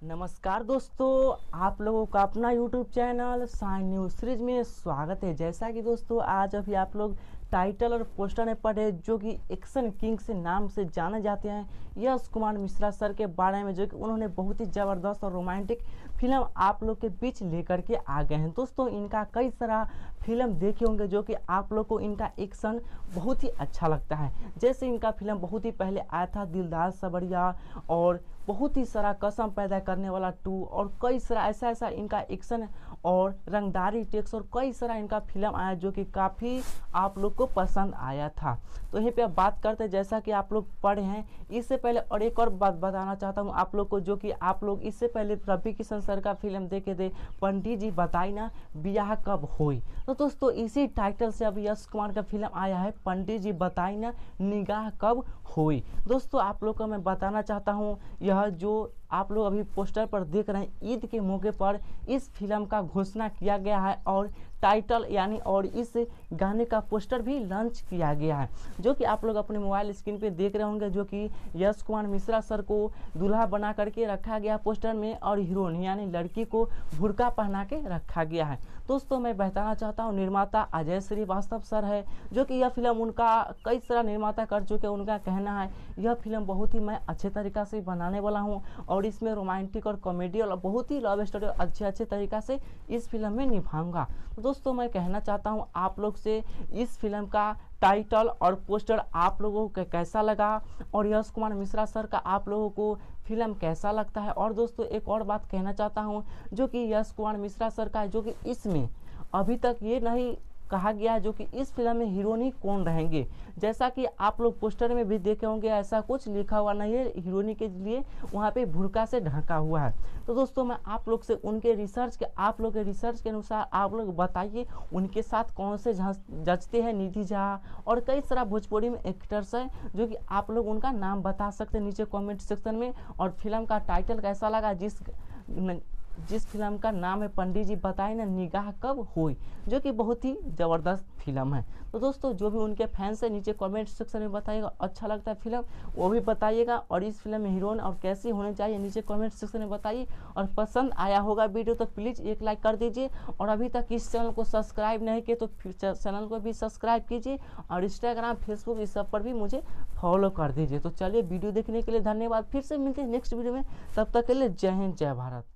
नमस्कार दोस्तों, आप लोगों का अपना YouTube channel sign news series में स्वागत है। जैसा कि दोस्तों आज अभी आप लोग टाइटल और पोस्टर में पढ़े जो कि एक्शन किंग से नाम से जाने जाते हैं यश कुमार मिश्रा सर के बारे में, जो कि उन्होंने बहुत ही ज़बरदस्त और रोमांटिक फिल्म आप लोग के बीच लेकर के आ गए हैं। दोस्तों इनका कई सारा फिल्म देखे होंगे जो कि आप लोग को इनका एक्शन बहुत ही अच्छा लगता है। जैसे इनका फिल्म बहुत ही पहले आया था दिलदार सवरिया, और बहुत ही सारा कसम पैदा करने वाला 2, और कई सारा ऐसा इनका एक्शन और रंगदारी टेक्स और कई सारा इनका फिल्म आया जो कि काफ़ी आप लोग को पसंद आया था। तो यहीं पे अब बात करते हैं, जैसा कि आप लोग पढ़े हैं। इससे पहले और एक और बात बताना चाहता हूँ आप लोग को, जो कि आप लोग इससे पहले रवि किशन सर का फिल्म देखे थे पंडित जी बताई ना ब्याह कब होई। तो दोस्तों इसी टाइटल से अब यश कुमार का फिल्म आया है पंडित जी बताई ना निगाह कब होई। दोस्तों आप लोग को मैं बताना चाहता हूँ, यह जो आप लोग अभी पोस्टर पर देख रहे हैं ईद के मौके पर इस फिल्म का घोषणा किया गया है, और टाइटल यानी और इस गाने का पोस्टर भी लॉन्च किया गया है, जो कि आप लोग अपने मोबाइल स्क्रीन पे देख रहे होंगे। जो कि यश कुमार मिश्रा सर को दूल्हा बना करके रखा गया पोस्टर में, और हीरोइन यानी लड़की को बुर्का पहना के रखा गया है। दोस्तों मैं बताना चाहता हूँ निर्माता अजय श्रीवास्तव सर है, जो कि यह फिल्म उनका कई सारा निर्माता कर चुके हैं। उनका कहना है यह फिल्म बहुत ही मैं अच्छे तरीक़ा से बनाने वाला हूँ, और इसमें रोमांटिक और कॉमेडी और बहुत ही लव स्टोरी अच्छे तरीक़ा से इस फिल्म में निभाऊंगा। तो दोस्तों मैं कहना चाहता हूँ आप लोग से, इस फिल्म का टाइटल और पोस्टर आप लोगों को कैसा लगा, और यश कुमार मिश्रा सर का आप लोगों को फिल्म कैसा लगता है। और दोस्तों एक और बात कहना चाहता हूँ, जो कि यश कुमार मिश्रा सर का, जो कि इसमें अभी तक ये नहीं कहा गया जो कि इस फिल्म में हीरोइनी कौन रहेंगे। जैसा कि आप लोग पोस्टर में भी देखे होंगे ऐसा कुछ लिखा हुआ नहीं है हीरोइनी के लिए, वहाँ पे बुर्का से ढका हुआ है। तो दोस्तों मैं आप लोग से उनके रिसर्च के अनुसार आप लोग बताइए उनके साथ कौन से जचते हैं निधि झा, और कई सारा भोजपुरी में एक्टर्स हैं जो कि आप लोग उनका नाम बता सकते हैं नीचे कॉमेंट सेक्शन में। और फिल्म का टाइटल कैसा लगा, जिस फिल्म का नाम है पंडित जी बताए ना निगाह कब हुई, जो कि बहुत ही ज़बरदस्त फिल्म है। तो दोस्तों जो भी उनके फैंस है नीचे कमेंट सेक्शन में बताइएगा, अच्छा लगता है फिल्म वो भी बताइएगा, और इस फिल्म में हीरोइन और कैसी होनी चाहिए नीचे कमेंट सेक्शन में बताइए। और पसंद आया होगा वीडियो तो प्लीज़ एक लाइक कर दीजिए, और अभी तक इस चैनल को सब्सक्राइब नहीं किए तो चैनल को भी सब्सक्राइब कीजिए, और इंस्टाग्राम फेसबुक इस सब पर भी मुझे फॉलो कर दीजिए। तो चलिए वीडियो देखने के लिए धन्यवाद, फिर से मिलते हैं नेक्स्ट वीडियो में, तब तक के लिए जय हिंद जय भारत।